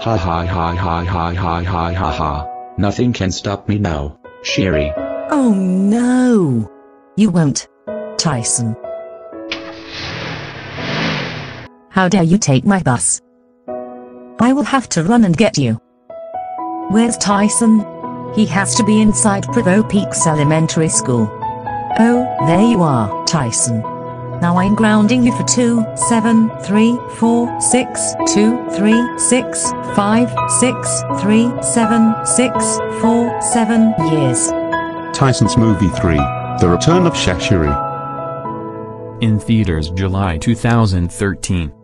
Ha ha ha ha ha ha ha ha ha. Nothing can stop me now, Sherry. Oh no! You won't, Tyson. How dare you take my bus? I will have to run and get you. Where's Tyson? He has to be inside Provo Peaks Elementary School. Oh, there you are, Tyson. Now I'm grounding you for 2, 7, 3, 4, 6, 2, 3, 6, 5, 6, 3, 7, 6, 4, 7 years. Tyson's Movie 3, The Return of Sheshiri. In theaters July 2013.